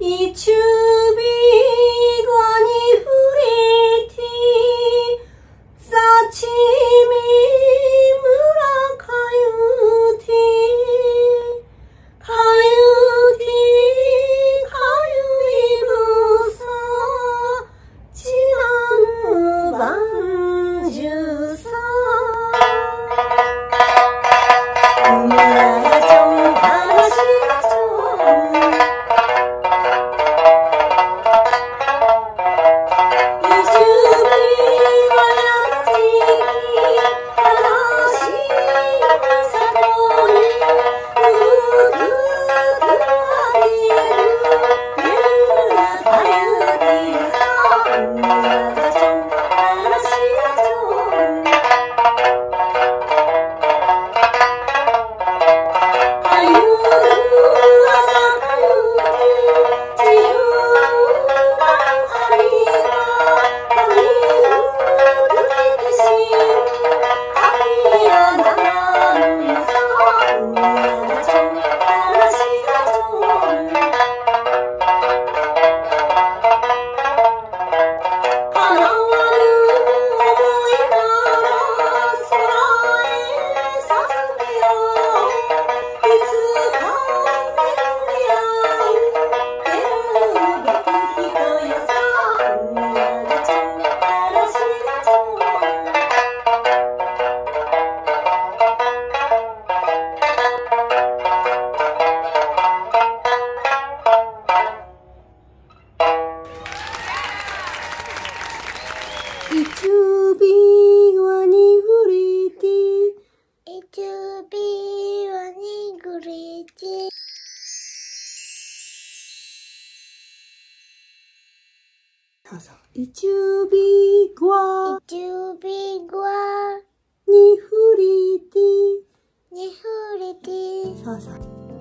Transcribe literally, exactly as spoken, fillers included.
いちゅびごにふりてさちみむらかゆてかゆてかゆいぶさちらぬばんじゅうさうみやがちょんかなしがちょんいちゅびわにふりていちゅびわにぐりてそうそういちゅびわいちゅびわにふりてにふりてそうそう